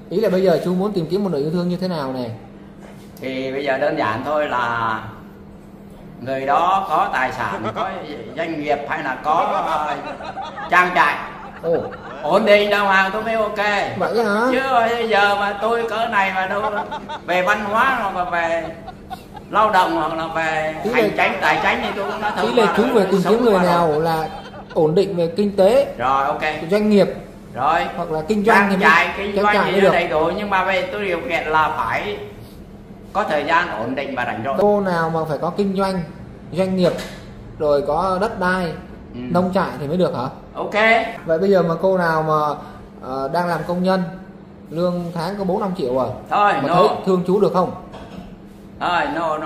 Ý là bây giờ chú muốn tìm kiếm một nửa yêu thương như thế nào này? Thì bây giờ đơn giản thôi là người đó có tài sản, có doanh nghiệp hay là có trang trại ổn định đàng hoàng tôi mới ok. Vậy hả? Chứ bây giờ mà tôi cỡ này mà đâu về văn hóa hoặc là về lao động hoặc là về hành chánh tài chánh thì tôi cũng đã ý là chú về tìm kiếm người nào là ổn định về kinh tế rồi, ok, doanh nghiệp rồi, hoặc là kinh doanh trang trại kinh doanh thì được đầy đủ, nhưng mà về tôi điều kiện là phải có thời gian ổn định và rảnh rỗi. Cô nào mà phải có kinh doanh doanh nghiệp rồi có đất đai nông trại thì mới được hả? Ok. Vậy bây giờ mà cô nào mà đang làm công nhân lương tháng có 4-5 triệu à, thôi mà no, thấy thương chú được không? thôi no.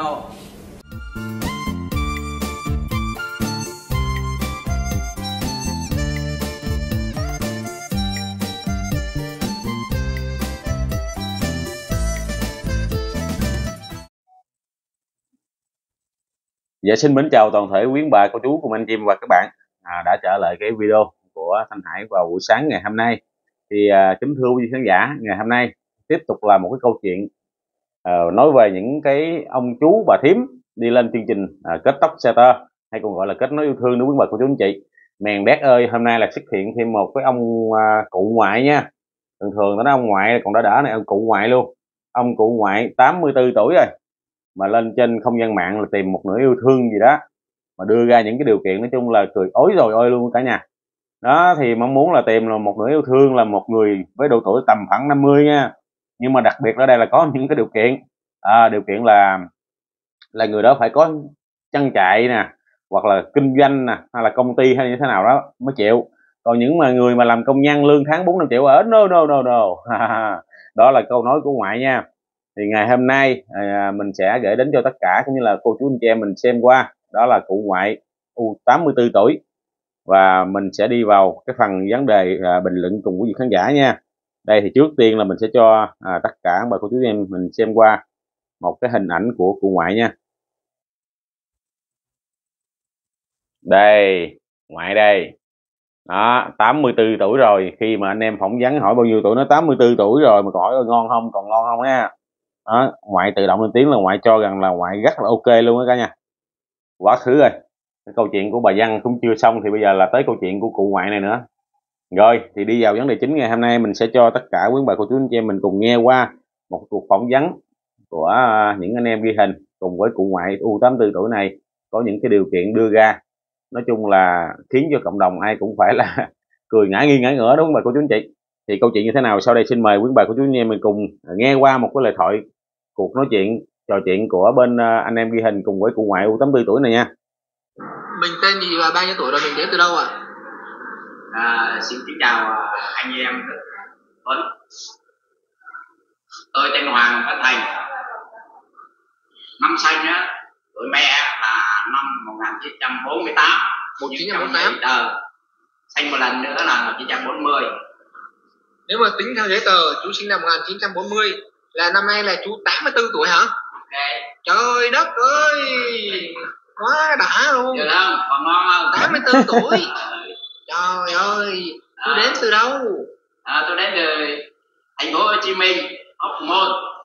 Dạ xin mến chào toàn thể quý bà cô chú cùng anh chị và các bạn đã trở lại cái video của Thanh Hải vào buổi sáng ngày hôm nay. Thì kính thưa quý khán giả, ngày hôm nay tiếp tục là một cái câu chuyện nói về những cái ông chú bà thím đi lên chương trình kết tóc Center, hay còn gọi là kết nối yêu thương, đối với bà cô chú anh chị. Mèn đét ơi, hôm nay là xuất hiện thêm một cái ông cụ ngoại nha. Thường thường nó nói ông ngoại, còn đỡ này ông cụ ngoại luôn. Ông cụ ngoại 84 tuổi rồi mà lên trên không gian mạng là tìm một nửa yêu thương gì đó, mà đưa ra những cái điều kiện nói chung là cười ối rồi ôi luôn cả nhà. Đó thì mong muốn là tìm là một nửa yêu thương là một người với độ tuổi tầm khoảng 50 nha, nhưng mà đặc biệt ở đây là có những cái điều kiện. Điều kiện là người đó phải có trang trại nè, hoặc là kinh doanh nè, hay là công ty hay như thế nào đó mới chịu. Còn những mà người mà làm công nhân lương tháng 4-5 triệu ở no. Đó là câu nói của ngoại nha. Thì ngày hôm nay mình sẽ gửi đến cho tất cả cũng như là cô chú anh chị em mình xem qua, đó là cụ ngoại 84 tuổi, và mình sẽ đi vào cái phần vấn đề bình luận cùng quý vị khán giả nha. Đây thì trước tiên là mình sẽ cho tất cả bà cô chú anh em mình xem qua một cái hình ảnh của cụ ngoại nha. Đây, ngoại đây. Đó, 84 tuổi rồi. Khi mà anh em phỏng vấn hỏi bao nhiêu tuổi, nó 84 tuổi rồi mà còn hỏi ngon không, còn ngon không nha. Đó, ngoại tự động lên tiếng là ngoại cho rằng là ngoại rất là ok luôn đó cả nhà. Quá khứ rồi, cái câu chuyện của bà Văn cũng chưa xong, thì bây giờ là tới câu chuyện của cụ ngoại này nữa. Rồi thì đi vào vấn đề chính, ngày hôm nay mình sẽ cho tất cả quý bà cô chú anh chị em mình cùng nghe qua một cuộc phỏng vấn của những anh em ghi hình cùng với cụ ngoại U84 tuổi này, có những cái điều kiện đưa ra, nói chung là khiến cho cộng đồng ai cũng phải là cười ngã nghiêng ngã ngửa, đúng không bà cô chú anh chị? Thì câu chuyện như thế nào sau đây xin mời quý bà cô chú anh em mình cùng nghe qua một cái lời thoại, cuộc nói chuyện trò chuyện của bên anh em ghi hình cùng với cụ ngoại U84 tuổi này nha. Mình tên gì và bao nhiêu tuổi rồi, mình đến từ đâu ạ? Xin kính chào anh em Tuấn. Tôi tên Hoàng Văn Thành. Năm sinh á, tuổi mẹ là năm 1948. 1948. Sinh một lần nữa là 1940. Nếu mà tính theo giấy tờ chú sinh năm 1940 là năm nay là chú 84 tuổi hả? Ok. Trời đất ơi, quá đã luôn. Được không? Còn ngon không? 84 tuổi. Trời ơi, chú đến từ đâu? Tôi đến từ thành phố Hồ Chí Minh, Hóc Môn.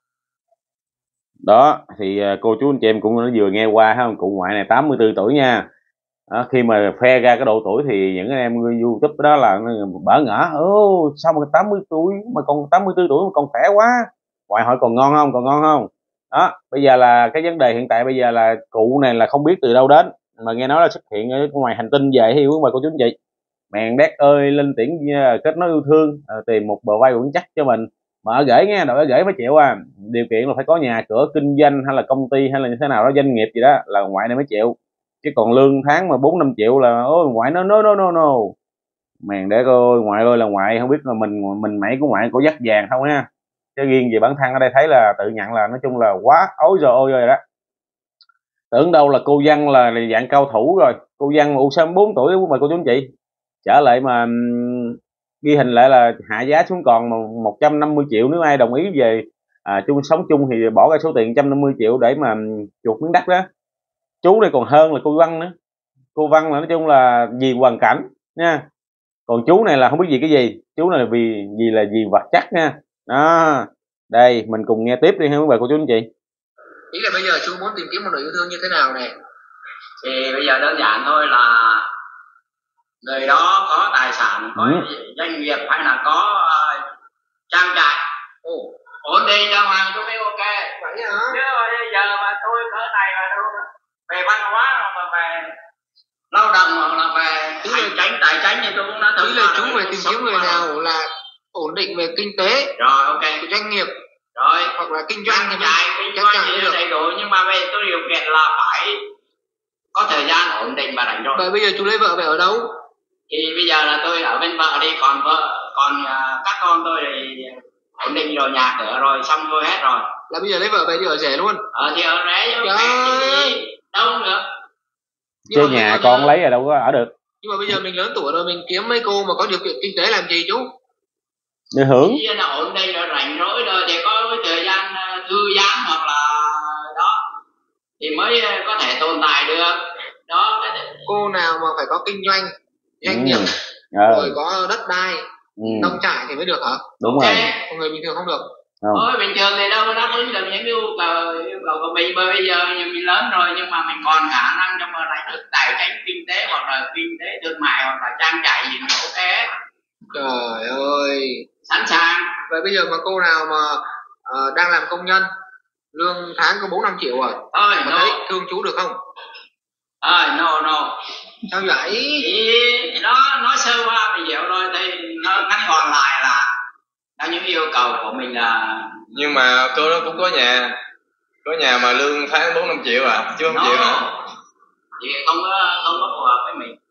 Đó thì cô chú anh chị em cũng vừa nghe qua ha, cụ ngoại này 84 tuổi nha. Đó, khi mà khoe ra cái độ tuổi thì những anh em YouTube đó là bỡ ngỡ, sao mà 80 tuổi mà còn 84 tuổi mà còn khỏe quá. Ngoại hỏi còn ngon không, còn ngon không. Đó, bây giờ là cái vấn đề hiện tại bây giờ là cụ này là không biết từ đâu đến, mà nghe nói là xuất hiện ở ngoài hành tinh về, thì quý bà cô chú anh chị. Mèn đét ơi, lên tiếng kết nối yêu thương, tìm một bờ vai vững chắc cho mình, mà ở gửi nghe, đội ở gửi mới chịu điều kiện là phải có nhà cửa kinh doanh hay là công ty hay là như thế nào đó, doanh nghiệp gì đó là ngoại này mới chịu, chứ còn lương tháng mà 4-5 triệu là ngoại nó no. Mèn đét ơi, ngoại ơi là ngoại không biết là mình mẩy của ngoại cổ dắt vàng không ha, chứ riêng về bản thân ở đây thấy là tự nhận là nói chung là quá ối rồi ôi rồi đó. Tưởng đâu là cô Văn là dạng cao thủ rồi, cô Văn U64 tuổi của bà cô chú anh chị, trở lại mà ghi hình lại là hạ giá xuống còn 150 triệu. Nếu ai đồng ý về chung sống chung thì bỏ ra số tiền 150 triệu để mà chuột miếng đất đó. Chú này còn hơn là cô Văn nữa. Cô Văn là nói chung là vì hoàn cảnh nha, còn chú này là không biết gì cái gì. Chú này là vì là vì vật chất nha, Đó, đây mình cùng nghe tiếp đi ha quý bà cô chú anh chị. Ý là bây giờ chú muốn tìm kiếm một người yêu thương như thế nào này? Thì bây giờ đơn giản thôi là người đó có tài sản, có doanh nghiệp hay là có trang trại ổn định đâu mà tôi thấy ok. Vậy hả? Chứ bây giờ mà tôi cỡ này là đâu về văn hóa hoặc là về lao động hoặc là về hành tránh tài chính thì tôi cũng đã ý là chú phải tìm kiếm người nào là ổn định về kinh tế rồi, ok, doanh nghiệp rồi hoặc là kinh doanh kinh doanh thì được đầy đủ, nhưng mà về tôi điều kiện là phải có thời gian ổn định và rảnh rỗi. Vậy bây giờ chú lấy vợ về ở đâu? Thì bây giờ là tôi ở bên vợ đi, còn vợ còn các con tôi thì ổn định rồi, nhà cửa rồi, xong tôi hết rồi. Là bây giờ lấy vợ về đi ở rể luôn? Thì ở rể chứ đâu được. Chứ nhà con lấy ở đâu có ở được. Nhưng mà bây giờ mình lớn tuổi rồi, mình kiếm mấy cô mà có điều kiện kinh tế làm gì chú? Để hưởng. Chỉ là ổn định rồi, rảnh rỗi rồi thì có cái thời gian thư giãn hoặc là đó thì mới có thể tồn tại được. Đó cô nào mà phải có kinh doanh nghiệp rồi có đất đai nông trại thì mới được hả? Đúng rồi. Còn người bình thường không được. Thôi bình thường thì đâu đáp ứng được những yêu cầu của mình, bởi bây giờ mình lớn rồi nhưng mà mình còn khả năng trong mà lãnh vực tài chính kinh tế hoặc là kinh tế thương mại hoặc là trang trại gì nó ok hết. Trời ơi, sẵn sàng. Vậy bây giờ mà cô nào mà đang làm công nhân, lương tháng có 4-5 triệu rồi, thôi mà thấy thương chú được không? No. Sao vậy? Thì nó nói sơ qua mình hiểu thôi, thì nó ngắn gọn lại là những yêu cầu của mình là. Nhưng mà cô đó cũng có nhà mà lương tháng 4-5 triệu chứ không chịu hả? Thì không có phù hợp với mình.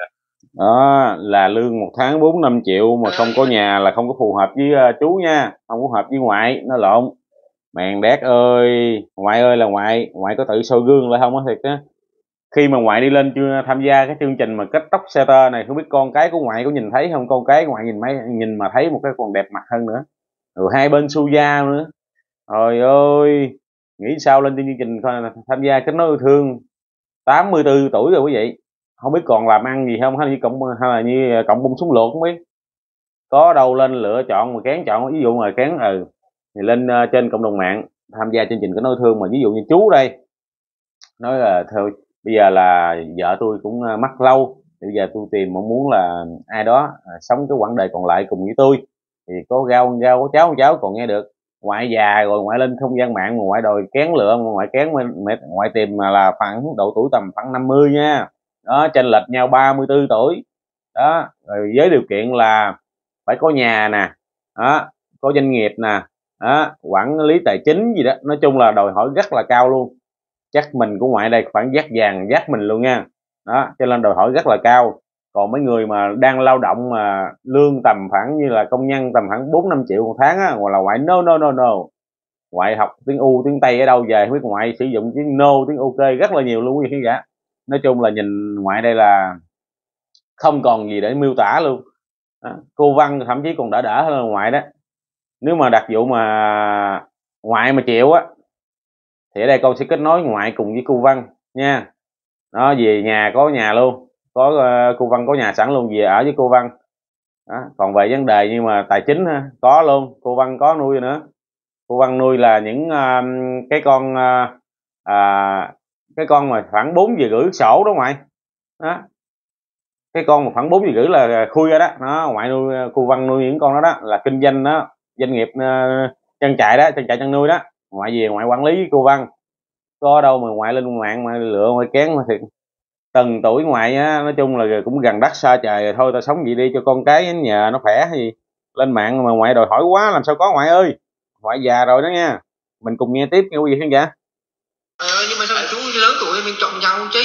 Đó là lương một tháng 4-5 triệu mà không có nhà là không có phù hợp với chú nha, không phù hợp với ngoại, nó lộn. Mèn đét ơi, ngoại ơi là ngoại có tự soi gương lại không á, thiệt á. Khi mà ngoại đi lên chưa tham gia cái chương trình mà kết tóc center này, không biết con cái của ngoại có nhìn thấy không? Con cái của ngoại nhìn mà thấy một cái còn đẹp mặt hơn nữa, rồi hai bên su da nữa. Trời ơi, nghĩ sao lên chương trình tham gia kết nối yêu thương, 84 tuổi rồi quý vị, không biết còn làm ăn gì không, hay là như cộng bông súng luộc không biết. Có đâu lên lựa chọn mà kén chọn, ví dụ mà kén thì lên trên cộng đồng mạng tham gia chương trình kết nối yêu thương, mà ví dụ như chú đây nói là thôi bây giờ là vợ tôi cũng mắc lâu, bây giờ tôi tìm mong muốn là ai đó sống cái quãng đời còn lại cùng với tôi, thì có rau có cháu còn nghe được. Ngoại già rồi ngoại lên không gian mạng mà ngoại đòi kén lựa, mà ngoại kén ngoại tìm mà là khoảng độ tuổi tầm khoảng 50 nha, đó chênh lệch nhau 34 tuổi đó. Rồi với điều kiện là phải có nhà nè, đó có doanh nghiệp nè, đó quản lý tài chính gì đó, nói chung là đòi hỏi rất là cao luôn. Chắc mình của ngoại đây khoảng dắt vàng dắt mình luôn nha, đó cho nên đòi hỏi rất là cao. Còn mấy người mà đang lao động mà lương tầm khoảng như là công nhân tầm khoảng 4-5 triệu một tháng á, hoặc là ngoại no. Ngoại học tiếng U tiếng Tây ở đâu về không biết, ngoại sử dụng tiếng no tiếng ok rất là nhiều luôn quý vị khán giả. Nói chung là nhìn ngoại đây là không còn gì để miêu tả luôn đó. Cô Văn thậm chí còn đỡ hơn là ngoại đó. Nếu mà đặc vụ mà ngoại mà chịu á thì ở đây con sẽ kết nối ngoại cùng với cô Văn nha. Đó về nhà có nhà luôn, có cô Văn có nhà sẵn luôn, về ở với cô Văn đó. Còn về vấn đề nhưng mà tài chính có luôn, cô Văn có nuôi nữa. Cô Văn nuôi là những cái con mà khoảng 4 giờ rưỡi sổ đó ngoại đó. Cái con mà khoảng 4 giờ rưỡi là khui ra đó, ngoại nuôi, cô Văn nuôi những con đó là kinh doanh đó, doanh nghiệp trang trại đó, trang trại chăn nuôi đó. Ngoại về ngoại quản lý với cô Văn, có đâu mà ngoại lên mạng mà lựa ngoại kén mà thiệt. Từng tuổi ngoại á, nói chung là cũng gần đất xa trời rồi, thôi tao sống vậy đi cho con cái nhờ nó khỏe gì. Lên mạng mà ngoại đòi hỏi quá làm sao có ngoại ơi. Ngoại già rồi đó nha. Mình cùng nghe tiếp nha quý vị khán giả. Nhưng mà sao chú lớn tuổi mình chọn nhau chứ?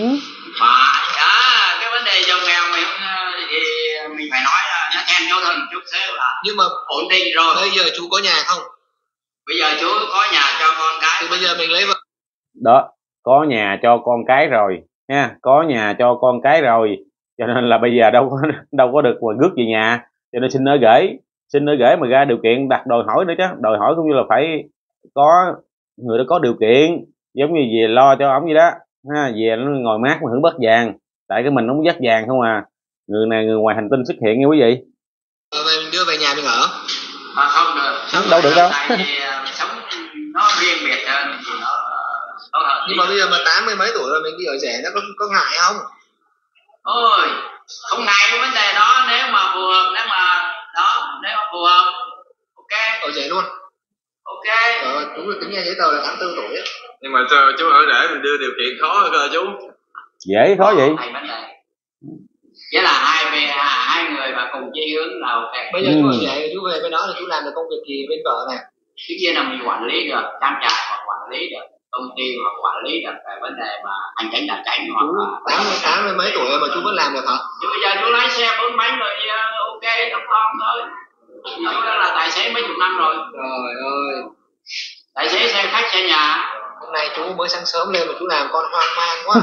Cái vấn đề giàu nghèo thì mình phải nói là nó thêm cho thần chút xíu là. Nhưng mà ổn định rồi. Bây giờ chú có nhà không? Bây giờ chú có nhà cho con cái. Thì bây giờ mình lấy vợ. Đó, có nhà cho con cái rồi nha, có nhà cho con cái rồi, cho nên là bây giờ đâu có được mà rước về nhà, cho nên xin ở gửi mà ra điều kiện đặt đòi hỏi nữa chứ, đòi hỏi cũng như là phải có người đó có điều kiện, giống như về lo cho ổng vậy đó ha, về nó ngồi mát mà hưởng bớt vàng, tại cái mình không dắt vàng không à. Người này người ngoài hành tinh xuất hiện nha quý vị. Mình đưa về nhà mình ở. Không được. đâu được đâu. Tại vì sống nó riêng biệt hơn thì nó hơn. Nhưng mà bây giờ mà 80 mấy tuổi rồi mình đi ở rẻ nó có ngại không? Ôi, không ngại cái vấn đề đó, nếu mà phù hợp, nếu mà phù hợp, ok. Ở rẻ luôn. Ok. Chú tính nghe giấy tờ là 84 tuổi ấy. Nhưng mà chú ở rể mình đưa điều kiện khó hơn cơ chú. Dễ khó vậy? Nghĩa là hai người mà cùng chí hướng là ok. Bây giờ chú ở rẻ, chú về bên đó là chú làm được công việc gì bên vợ này? Tất nhiên là mình quản lý được trang trại, hoặc quản lý được công ty, hoặc quản lý được cái vấn đề mà hành chính tài chính, hoặc là 80 mấy tuổi rồi mà chú vẫn làm được hả? chứ bây giờ chú lái xe 4 bánh rồi ok, đóng con thôi. Chú là tài xế mấy chục năm rồi. Trời ơi. Tài xế xe khách, xe nhà. Hôm nay chú mới sáng sớm lên mà chú làm con hoang mang quá.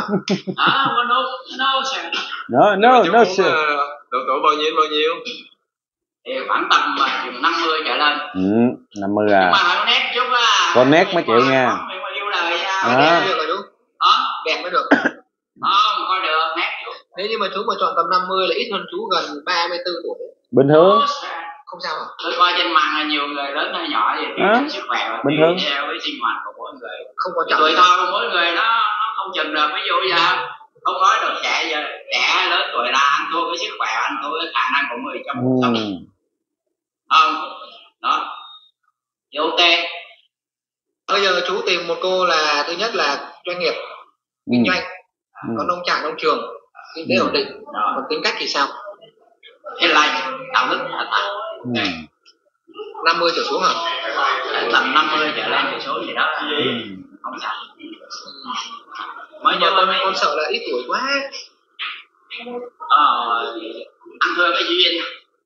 No sir. Độ tuổi bao nhiêu? Thì khoảng tầm chừng 50 trở lên. 50 à. Nhưng mà con nét chút á. Con nét mấy triệu nha. Yêu lời Đẹp mới được rồi chú. Đẹp mới được. Không, coi được, nét được. Nếu như mà chú mà chọn tầm 50 là ít hơn chú gần 34 tuổi. Bình thường. Không sao hả? Tôi coi trên mạng là nhiều người lớn hay nhỏ thì tùy sức khỏe và bình thường theo với sinh hoạt của mỗi người. Không quan trọng. Tuổi thọ của mỗi người nó không chừng được. Ví dụ giờ không nói được trẻ lớn tuổi là ăn thua cái sức khỏe, ăn thua cái khả năng của người trong cuộc sống. Không, đó. Thì ok. Bây giờ chú tìm một cô là thứ nhất là doanh nghiệp, kinh doanh, có nông trại, nông trường, kinh tế ổn định. Còn tính cách thì sao? Hiền lành, đạo đức là thật. 50 trở xuống hả? Tầm 50 trở lên trở xuống gì đó không sao. Mà con sợ là ít tuổi quá. Ăn thua cái duyên.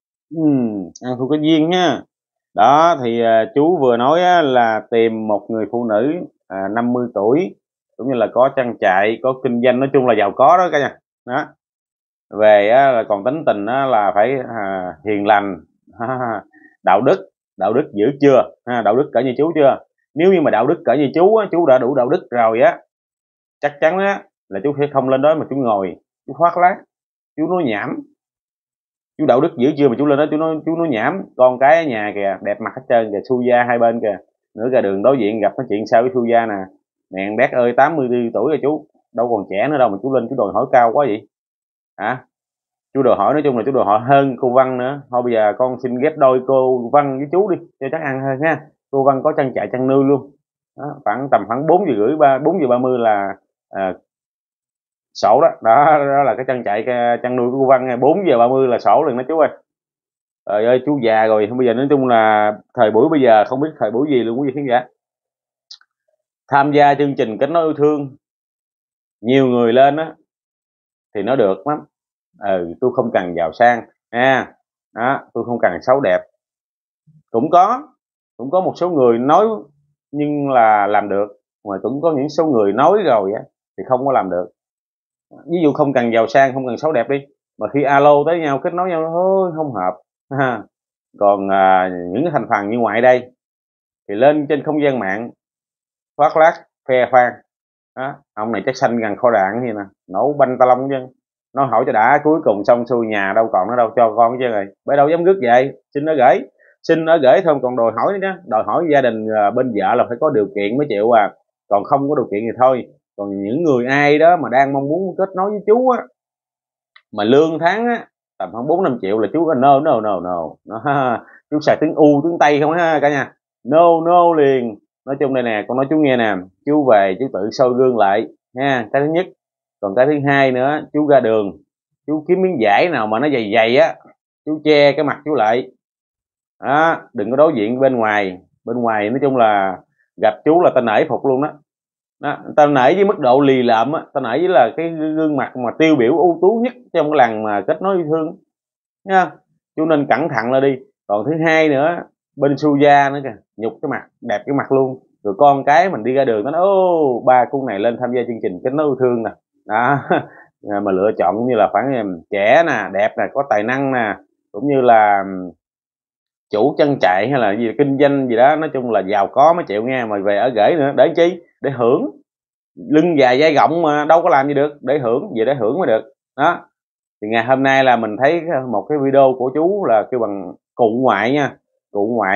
Ăn thua cái duyên nha. Đó thì chú vừa nói là tìm một người phụ nữ 50 tuổi, cũng như là có trang trại, có kinh doanh, nói chung là giàu có đó cả nhà. Đó. Về là còn tính tình là phải hiền lành, đạo đức dữ chưa? Đạo đức cỡ như chú chưa? Nếu như mà đạo đức cỡ như chú đã đủ đạo đức rồi á, chắc chắn là chú sẽ không lên đó mà chú ngồi, chú khoác lác, chú nói nhảm. Chú đạo đức dữ chưa mà chú lên đó chú nói nhảm. Con cái ở nhà kìa, đẹp mặt hết trơn kìa, xu da hai bên kìa. Nửa ra đường đối diện gặp nói chuyện sao với xu da nè. Mẹ bét ơi, 84 tuổi rồi chú, đâu còn trẻ nữa đâu mà chú lên chú đòi hỏi cao quá vậy hả? Chú đòi hỏi, nói chung là chú đòi hỏi hơn cô Văn nữa. Thôi bây giờ con xin ghép đôi cô Văn với chú đi cho chắc ăn hơn ha. Cô Văn có trang trại chăn nuôi luôn đó, khoảng 4 giờ rưỡi 4 giờ 30 là sổ đó. Đó là cái trang trại chăn nuôi của cô Văn. 4 giờ 30 là sổ liền đó chú ơi. Trời ơi, chú già rồi, bây giờ nói chung là thời buổi bây giờ không biết thời buổi gì luôn quý vị khán giả. Tham gia chương trình Kết Nối Yêu Thương nhiều người lên á thì nó được lắm. Tôi không cần giàu sang đó, tôi không cần xấu đẹp. Cũng có một số người nói nhưng là làm được, mà cũng có những số người nói rồi á thì không có làm được. Ví dụ không cần giàu sang, không cần xấu đẹp đi, mà khi alo tới nhau, kết nối nhau thôi không hợp. Còn những cái thành phần như ngoại đây thì lên trên không gian mạng khoác lác khoe khoang đó, ông này chắc xanh gần kho đạn gì nè, nổ banh ta lông chứ. Nó hỏi cho đã, cuối cùng xong xuôi nhà đâu còn nó đâu cho con chứ rồi, bởi đâu dám rước vậy. Xin nó gửi thôi, còn đòi hỏi nữa, đòi hỏi gia đình bên vợ là phải có điều kiện mới chịu còn không có điều kiện thì thôi. Còn những người ai đó mà đang mong muốn kết nối với chú á, mà lương tháng á tầm khoảng 4-5 triệu là chú có no. Chú xài tiếng U tiếng Tây không ha cả nhà, no liền. Nói chung đây nè, con nói chú nghe nè, chú về chú tự soi gương lại nha, cái thứ nhất. Còn cái thứ hai nữa, chú ra đường chú kiếm miếng vải nào mà nó dày á, chú che cái mặt chú lại đó, đừng có đối diện bên ngoài. Nói chung là gặp chú là ta nể phục luôn đó. Ta nể với mức độ lì lợm á, ta nể với là cái gương mặt mà tiêu biểu ưu tú nhất trong cái làng mà Kết Nối Yêu Thương nha. Chú nên cẩn thận là đi. Còn thứ hai nữa, bên su da nữa kìa, nhục cái mặt, đẹp cái mặt luôn. Rồi con cái mình đi ra đường nó nói ba con này lên tham gia chương trình Kết Nối Yêu Thương nè đó. Mà lựa chọn cũng như là khoảng trẻ nè, đẹp nè, có tài năng nè, cũng như là chủ trang trại hay là gì kinh doanh gì đó, nói chung là giàu có mới chịu nghe. Mà về ở rể nữa để chi? Để hưởng. Lưng dài vai rộng mà đâu có làm gì được, để hưởng, về để hưởng mới được đó. Thì ngày hôm nay là mình thấy một cái video của chú là kêu bằng cụ ngoại nha, cụ ngoại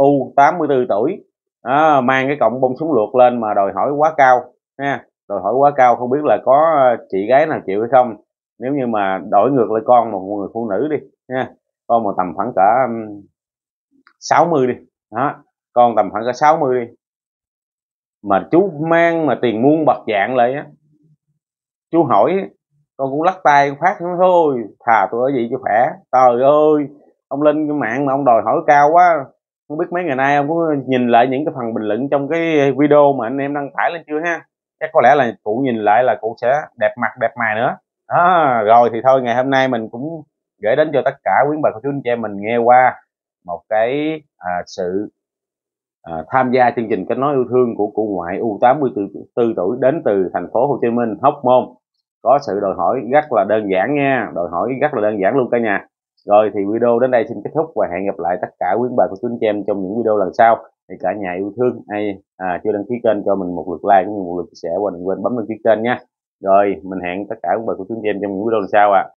U84 tuổi, mang cái cọng bông súng luộc lên mà đòi hỏi quá cao nha, đòi hỏi quá cao. Không biết là có chị gái nào chịu hay không. Nếu như mà đổi ngược lại con một người phụ nữ đi nha, con mà tầm khoảng cả 60 đi đó, con tầm khoảng cả 60 đi, mà chú mang mà tiền muôn bạc vạn lại á, chú hỏi con cũng lắc tay phát nó thôi, thà tôi ở vậy cho khỏe. Trời ơi, ông lên cái mạng mà ông đòi hỏi cao quá. Không biết mấy ngày nay ông có nhìn lại những cái phần bình luận trong cái video mà anh em đăng tải lên chưa ha? Chắc có lẽ là cụ nhìn lại là cụ sẽ đẹp mặt đẹp mày nữa đó. Rồi thì thôi, ngày hôm nay mình cũng gửi đến cho tất cả quý bà cô chú anh chị em mình nghe qua một cái sự tham gia chương trình kết nối yêu thương của cụ ngoại U84 tuổi đến từ thành phố Hồ Chí Minh, Hóc Môn. Có sự đòi hỏi rất là đơn giản nha, đòi hỏi rất là đơn giản luôn cả nhà. Rồi thì video đến đây xin kết thúc và hẹn gặp lại tất cả quý bà cô chú anh chị em trong những video lần sau. Thì cả nhà yêu thương ai chưa đăng ký kênh cho mình một lượt like cũng như một lượt chia sẻ, và đừng quên bấm đăng ký kênh nha. Rồi mình hẹn tất cả quý bà cô chú anh chị em trong những video lần sau